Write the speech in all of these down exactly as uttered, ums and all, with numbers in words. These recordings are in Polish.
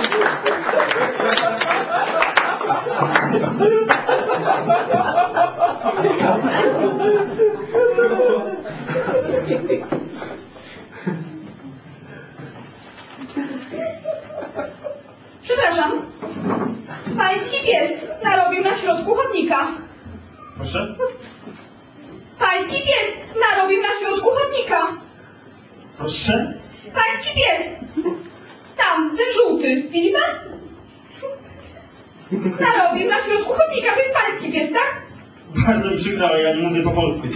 Przepraszam. Pański pies narobił na środku chodnika. Proszę? Pański pies narobił na środku chodnika. Proszę? Pański pies! Tam, ten żółty. Widzi pan? Narobił na środku chodnika. To jest pański pies, tak? Bardzo mi przykro, ale ja nie mówię po polsku.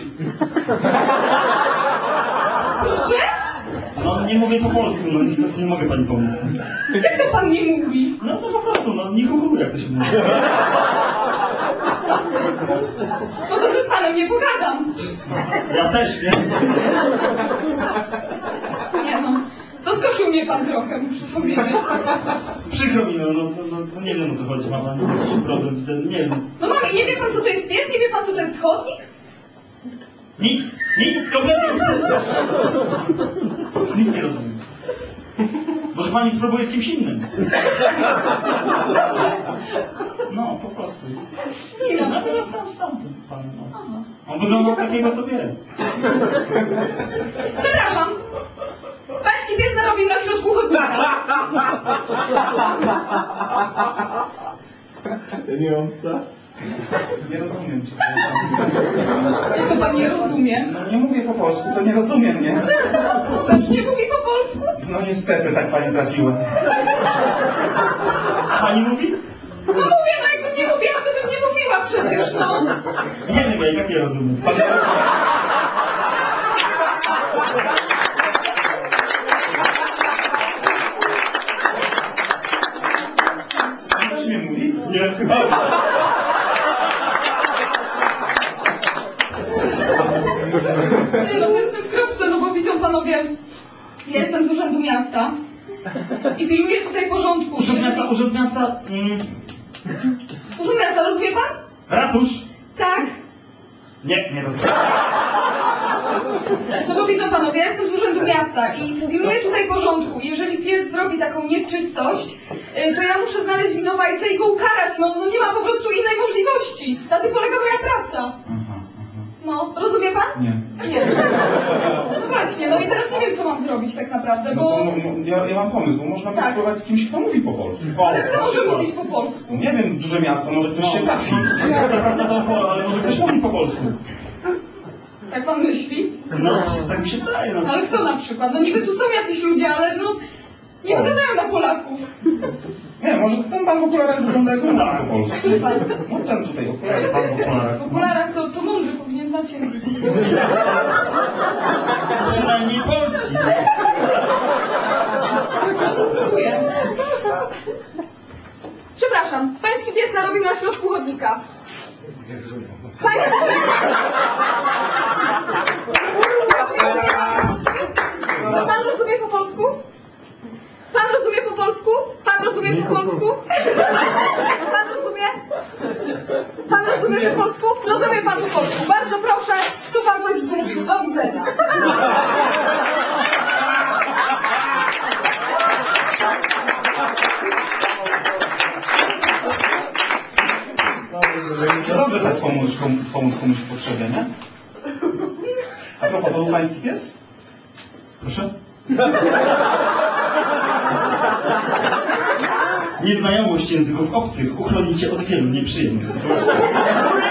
Proszę? No nie mówię po polsku, no niestety nie mogę pani pomóc. Jak to pan nie mówi? No to po prostu, no nie kukuł, jak to się mówi. No to ze z panem nie pogadam. Ja też, nie? Nie no, zaskoczył mnie pan trochę, muszę powiedzieć. Przykro mi, no, no, no, no nie wiem o co chodzi, ma pan jakiś problem, widzę, nie wiem. No mamy, nie wie pan co to jest pies? Nie wie pan co to jest chodnik? Nic, nic, kompletnie nic nie rozumiem. Może pani spróbuje z kimś innym? No, po prostu. Z kim na przykład? No, tam stąd pan, no. On wygląda takiego, co wie. Przepraszam. Pański pies narobił na środku chodnika. Ja nie mam psa. Nie rozumiem cię. Jak to pan nie rozumie? No nie mówię po polsku, to nie rozumiem, nie? Też nie mówi po polsku? No niestety, tak pani trafiła. Pani mówi? No mówię, no jakbym nie mówiła, to bym nie mówiła przecież, no. Nie wiem, ja i tak nie rozumiem. Pan nie rozumie. Pan też nie mówi? Nie. Nie no, to jestem w kropce, no bo widzą panowie, ja jestem z Urzędu Miasta i pilnuję tutaj porządku. Urząd Miasta, Urząd Miasta... Mm, Urząd Miasta, rozumie pan? ratusz? Tak. Nie, nie rozumiem. No bo widzą panowie, ja jestem z Urzędu Miasta i pilnuję tutaj porządku. Jeżeli pies zrobi taką nieczystość, y, to ja muszę znaleźć winowajcę i go ukarać. No, no nie ma po prostu innej możliwości. Na tym polega moja praca. No, rozumie pan? Nie. Nie. No właśnie, no i teraz nie wiem, co mam zrobić tak naprawdę, No, bo... no, no, ja, ja mam pomysł, bo można Tak. spróbować z kimś, kto mówi po polsku. Ale kto może mówić po polsku? Nie wiem, duże miasto, może ktoś się trafi. No, to prawda, to po, ale może ktoś mówi po polsku. Jak pan myśli? No, tak mi się wydaje, no. Ale kto na przykład? No niby tu są jacyś ludzie, ale no... Nie wyglądają na Polaków. Nie, może ten pan w okularach wygląda jak mówi po polsku. Który pan? No ten tutaj, okulary. Pan w okularach. W okularach to, to mądry powinien znać język. Przynajmniej polski. No to spróbuję. Przepraszam, pański pies narobił na środku chodnika. Pański pies... Pan rozumie po polsku? Pan rozumie po polsku? Pan rozumie po polsku? Pan rozumie? Pan rozumie po polsku? Rozumie pan po polsku. Bardzo proszę, tu pan coś zgubił. Do widzenia. No dobrze tak pomóc, komu, pomóc komuś w potrzebie, nie? A propos, to był pański pies? Proszę? Nieznajomość języków obcych uchroni cię od wielu nieprzyjemnych sytuacji.